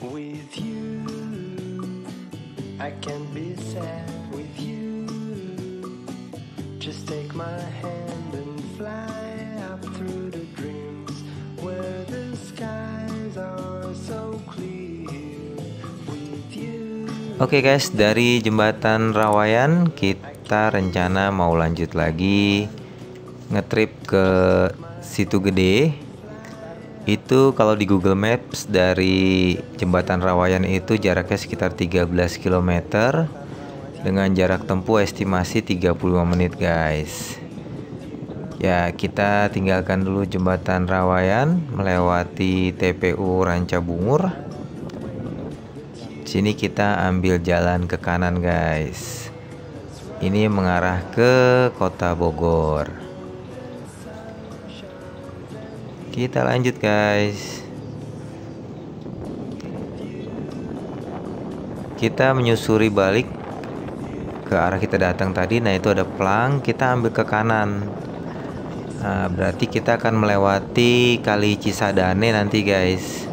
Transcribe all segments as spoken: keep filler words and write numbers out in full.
with you. I can't be sad with you. Just take my hand and fly up through the dreams where the skies are so clear with you. Oke guys, dari jembatan Rawayan kita rencana mau lanjut lagi ngetrip ke Situ Gede. Itu kalau di Google Maps dari jembatan Rawayan itu jaraknya sekitar tiga belas kilometer dengan jarak tempuh estimasi tiga puluh lima menit guys. Ya, kita tinggalkan dulu jembatan Rawayan melewati T P U Rancabungur. Sini kita ambil jalan ke kanan guys. Ini mengarah ke Kota Bogor. Kita lanjut guys. Kita menyusuri balik ke arah kita datang tadi. Nah itu ada pelang, kita ambil ke kanan. Nah, berarti kita akan melewati Kali Cisadane nanti guys.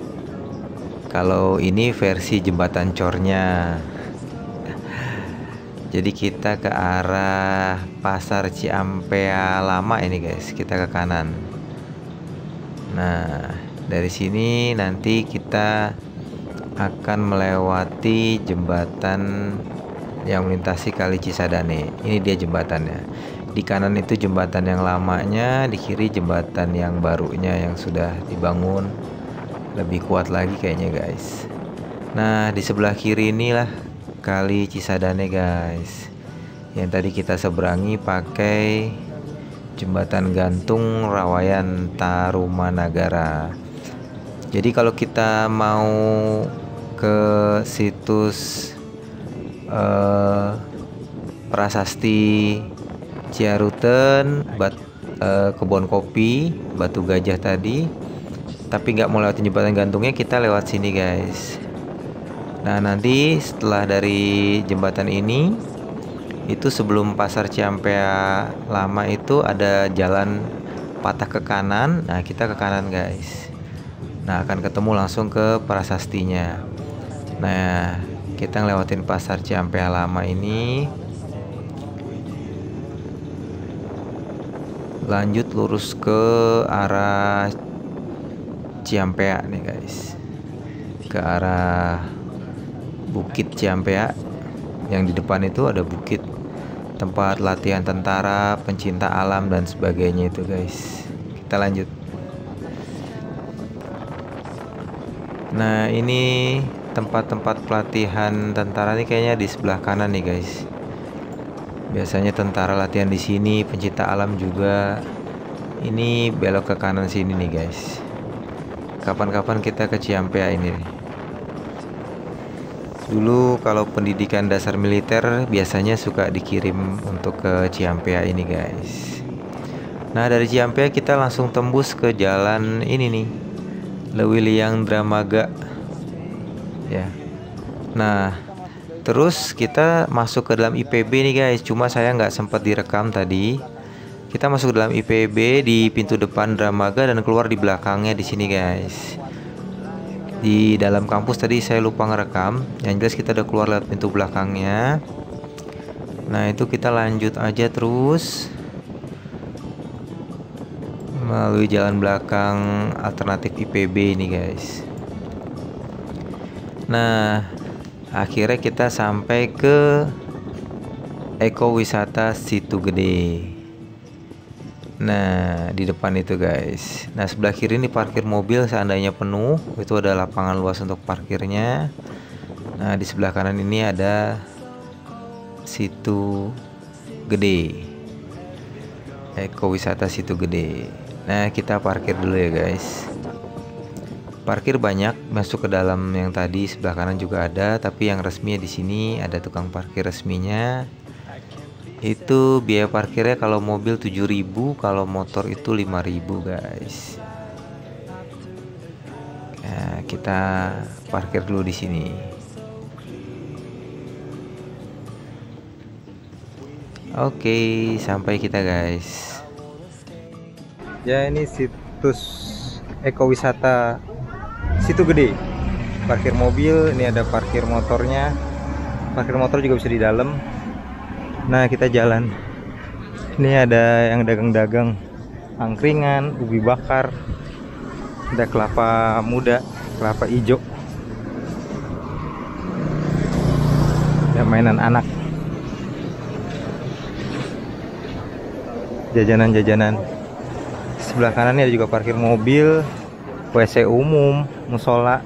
Kalau ini versi jembatan cornya. Jadi kita ke arah Pasar Ciampea Lama ini guys. Kita ke kanan. Nah, dari sini nanti kita akan melewati jembatan yang melintasi Kali Cisadane. Ini dia jembatannya. Di kanan itu jembatan yang lamanya, di kiri jembatan yang barunya yang sudah dibangun lebih kuat lagi kayaknya guys. Nah, di sebelah kiri inilah Kali Cisadane guys. Yang tadi kita seberangi pakai jembatan gantung Rawayan Tarumanagara. Jadi kalau kita mau ke situs uh, Prasasti Ciaruten, bat, uh, Kebon Kopi, Batu Gajah tadi, tapi nggak mau lewat jembatan gantungnya, kita lewat sini guys. Nah nanti setelah dari jembatan ini, itu sebelum Pasar Ciampea Lama itu ada jalan patah ke kanan. Nah kita ke kanan guys. Nah akan ketemu langsung ke prasastinya. Nah kita ngelewatin Pasar Ciampea Lama ini, lanjut lurus ke arah Ciampea nih guys, ke arah Bukit Ciampea. Yang di depan itu ada bukit tempat latihan tentara, pencinta alam dan sebagainya itu guys. Kita lanjut. Nah ini tempat-tempat pelatihan tentara nih kayaknya di sebelah kanan nih guys. Biasanya tentara latihan di sini, pencinta alam juga. Ini belok ke kanan sini nih guys. Kapan-kapan kita ke Ciampea ini nih. Dulu kalau pendidikan dasar militer biasanya suka dikirim untuk ke Ciampea ini guys. Nah dari Ciampea kita langsung tembus ke jalan ini nih, Lewiliang Dramaga ya. Nah terus kita masuk ke dalam I P B nih guys. Cuma saya nggak sempat direkam tadi. Kita masuk ke dalam I P B di pintu depan Dramaga dan keluar di belakangnya di sini guys. Di dalam kampus tadi saya lupa ngerekam. Yang jelas kita udah keluar lewat pintu belakangnya. Nah itu kita lanjut aja terus melalui jalan belakang alternatif I P B ini guys. Nah akhirnya kita sampai ke Ekowisata Situ Gede. Nah di depan itu guys. Nah sebelah kiri ini parkir mobil seandainya penuh, itu ada lapangan luas untuk parkirnya. Nah di sebelah kanan ini ada Situ Gede, Ekowisata Situ Gede. Nah kita parkir dulu ya guys. Parkir banyak, masuk ke dalam yang tadi sebelah kanan juga ada, tapi yang resmi di sini ada tukang parkir resminya. Itu biaya parkirnya kalau mobil tujuh ribu, kalau motor itu lima ribu guys. Nah, kita parkir dulu di sini. Oke, sampai kita guys. Ya ini situs ekowisata Situ Gede. parkir mobil, ini ada parkir motornya. Parkir motor juga bisa di dalam. Nah, kita jalan. Ini ada yang dagang-dagang angkringan, ubi bakar, ada kelapa muda, kelapa hijau, ada mainan anak, jajanan-jajanan. Sebelah kanan ini ada juga parkir mobil, W C umum, musola.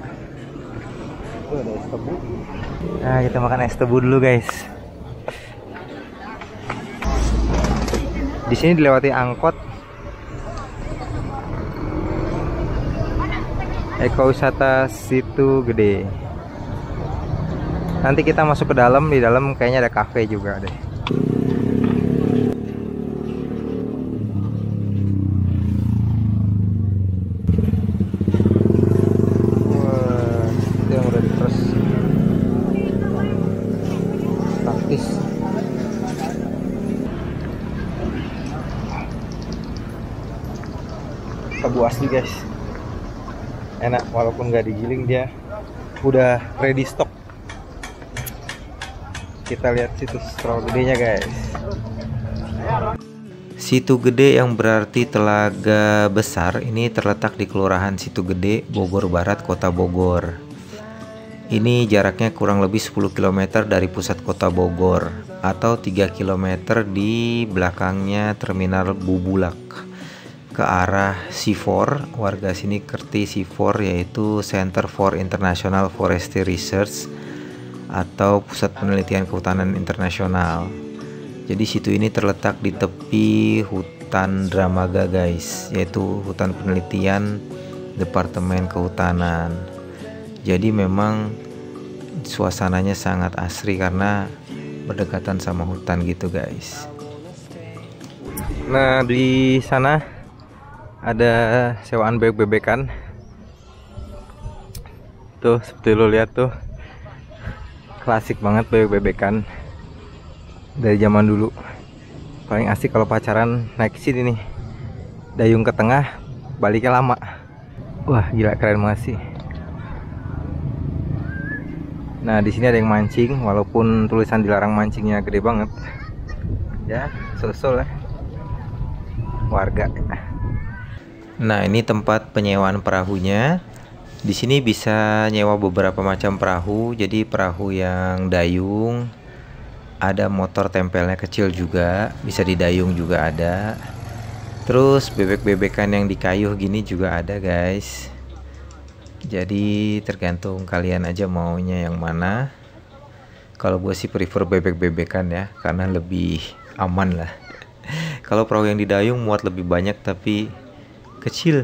Nah, kita makan es tebu dulu, guys. Di sini dilewati angkot. Ekowisata Situ Gede. Nanti kita masuk ke dalam, di dalam kayaknya ada kafe juga deh. Tebu asli, guys, enak walaupun nggak digiling, dia udah ready stock. Kita lihat situs terlalu gedenya, guys. Situ Gede yang berarti telaga besar ini terletak di Kelurahan Situ Gede, Bogor Barat, Kota Bogor. Ini jaraknya kurang lebih sepuluh kilometer dari pusat kota Bogor atau tiga kilometer di belakangnya Terminal Bubulak ke arah C empat. Warga sini kerti C empat, yaitu Center for International Forestry Research atau Pusat Penelitian Kehutanan Internasional. Jadi situ ini terletak di tepi hutan Dramaga, guys, yaitu hutan penelitian Departemen Kehutanan. Jadi memang suasananya sangat asri karena berdekatan sama hutan gitu, guys. Nah, di sana ada sewaan bebek-bebekan tuh, seperti lo lihat tuh, klasik banget bebek-bebekan dari zaman dulu. Paling asik kalau pacaran naik ke sini nih, dayung ke tengah, baliknya lama. Wah, gila, keren banget sih. Nah, di sini ada yang mancing, walaupun tulisan dilarang mancingnya gede banget. Ya, susul lah warga. Nah, ini tempat penyewaan perahunya. Di sini bisa nyewa beberapa macam perahu. Jadi perahu yang dayung, ada motor tempelnya kecil juga, bisa didayung juga ada. Terus bebek-bebekan yang dikayuh gini juga ada, guys. Jadi tergantung kalian aja maunya yang mana. Kalau gue sih prefer bebek-bebekan ya, karena lebih aman lah. Kalau perahu yang didayung muat lebih banyak tapi kecil.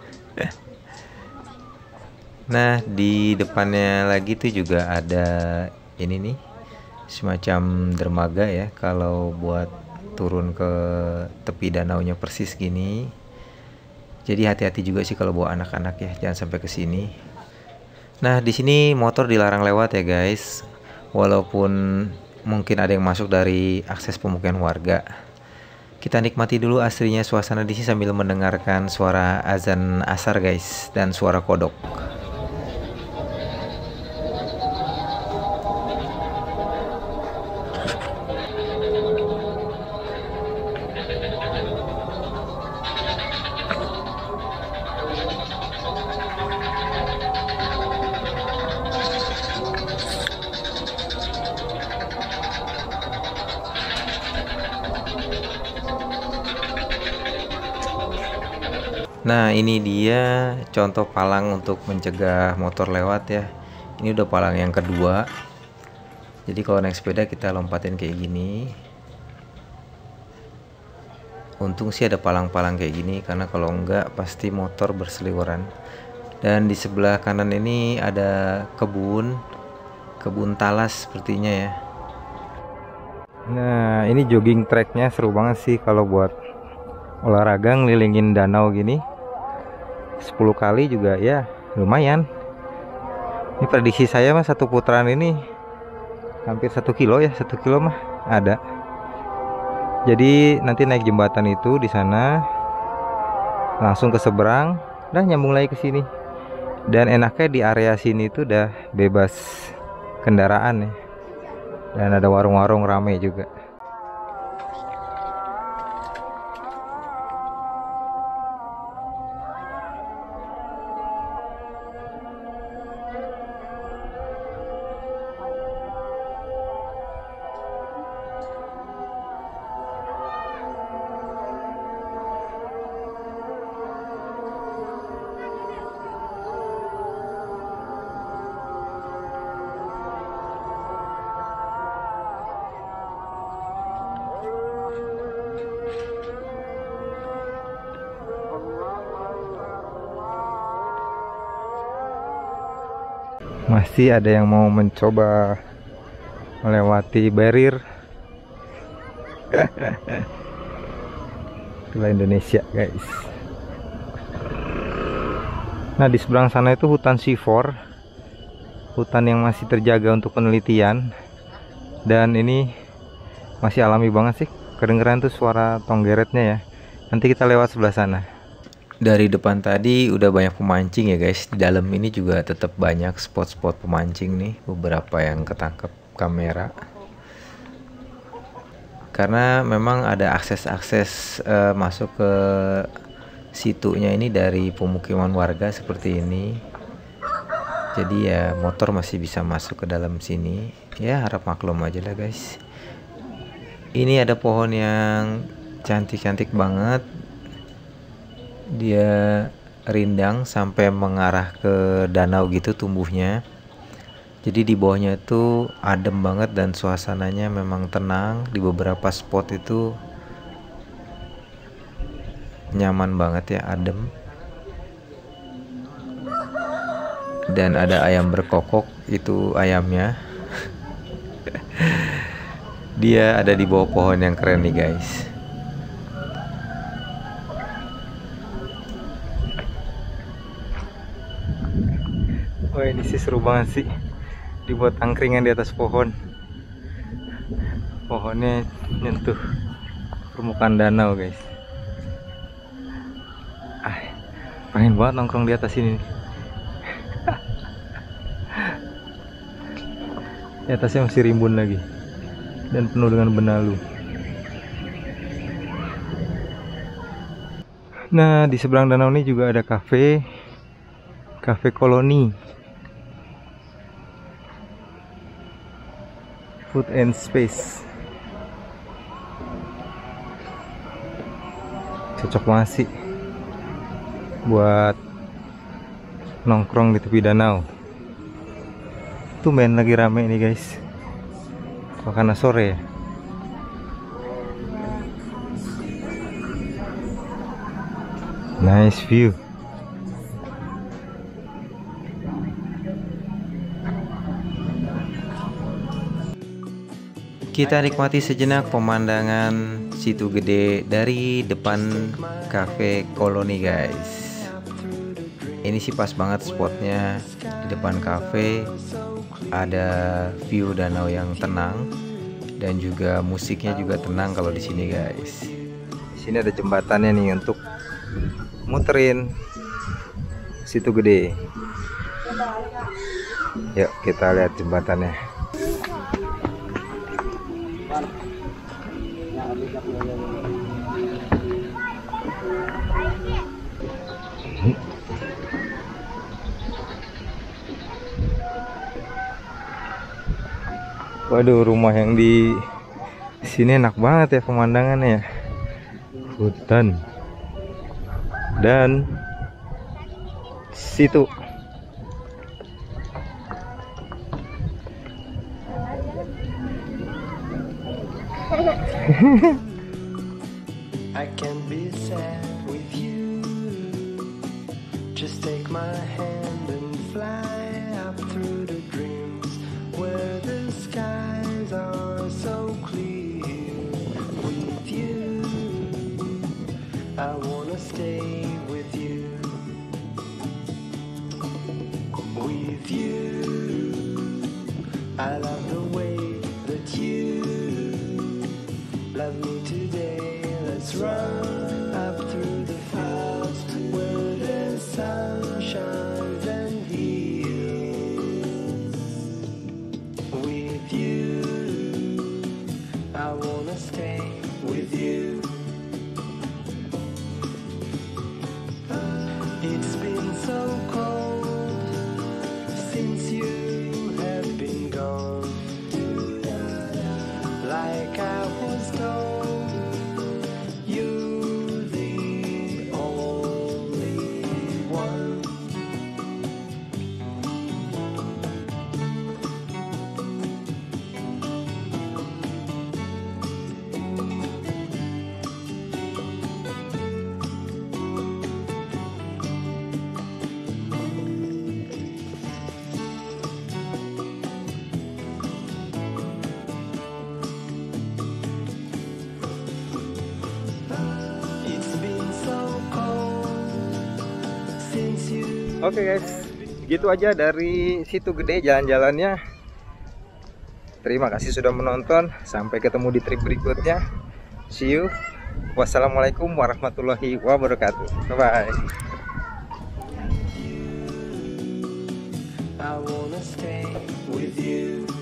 Nah, di depannya lagi tuh juga ada ini nih, semacam dermaga ya, kalau buat turun ke tepi danaunya persis gini. Jadi hati-hati juga sih kalau bawa anak-anak ya, jangan sampai ke sini. Nah, di sini motor dilarang lewat ya, guys. Walaupun mungkin ada yang masuk dari akses pemukiman warga. Kita nikmati dulu aslinya suasana di sini sambil mendengarkan suara azan asar, guys, dan suara kodok. Nah, ini dia contoh palang untuk mencegah motor lewat ya. Ini udah palang yang kedua. Jadi kalau naik sepeda kita lompatin kayak gini. Untung sih ada palang-palang kayak gini, karena kalau enggak pasti motor berseliweran. Dan di sebelah kanan ini ada kebun, kebun talas sepertinya ya. Nah, ini jogging tracknya seru banget sih kalau buat olahraga ngelilingin danau gini. sepuluh kali juga ya lumayan. Ini prediksi saya mah satu putaran ini hampir satu kilo ya, satu kilo mah ada. Jadi nanti naik jembatan itu di sana, langsung ke seberang, dan nyambung lagi ke sini. Dan enaknya di area sini tuh udah bebas kendaraan ya. Dan ada warung-warung rame juga. Masih ada yang mau mencoba melewati barrier. Itulah Indonesia, guys. Nah, di seberang sana itu hutan C empat, hutan yang masih terjaga untuk penelitian. Dan ini masih alami banget sih. Kedengeran tuh suara tonggeretnya ya. Nanti kita lewat sebelah sana. Dari depan tadi udah banyak pemancing ya guys. Di dalam ini juga tetap banyak spot-spot pemancing nih, beberapa yang ketangkep kamera. Karena memang ada akses-akses uh, masuk ke situnya ini dari pemukiman warga seperti ini. Jadi ya motor masih bisa masuk ke dalam sini. Ya harap maklum aja lah guys. Ini ada pohon yang cantik-cantik banget. Dia rindang sampai mengarah ke danau gitu tumbuhnya. Jadi di bawahnya itu adem banget dan suasananya memang tenang. Di beberapa spot itu nyaman banget ya, adem. Dan ada ayam berkokok, itu ayamnya. Dia ada di bawah pohon yang keren nih guys. Wah, ini sih seru banget sih, dibuat angkringan di atas pohon. Pohonnya nyentuh permukaan danau guys. Ah, pengen banget nongkrong di atas ini. Di atasnya masih rimbun lagi dan penuh dengan benalu. Nah, di seberang danau ini juga ada kafe, kafe koloni. Food and Space. Cocok banget sih buat nongkrong di tepi danau. Tuh main lagi rame nih guys. Kok karena sore ya. Nice view. Kita nikmati sejenak pemandangan Situ Gede dari depan kafe koloni guys. Ini sih pas banget spotnya. Di depan kafe ada view danau yang tenang dan juga musiknya juga tenang kalau di sini guys. Di sini ada jembatannya nih untuk muterin Situ Gede. Yuk kita lihat jembatannya. Waduh, rumah yang di sini enak banget ya pemandangannya ya. Hutan dan situ. I can be sad with you. Just take my hand and fly up through the dreams where the skies are so clear. With you, I wanna stay with you. With you, I love the way that you love me today. Let's run up through the fields where the sun shines and since you have been gone. Like I was told, you're the only one. It's been so cold since you. Oke guys, gitu aja dari Situ Gede jalan-jalannya. Terima kasih sudah menonton. Sampai ketemu di trip berikutnya. See you. Wassalamualaikum warahmatullahi wabarakatuh. Bye bye. I wanna stay with you.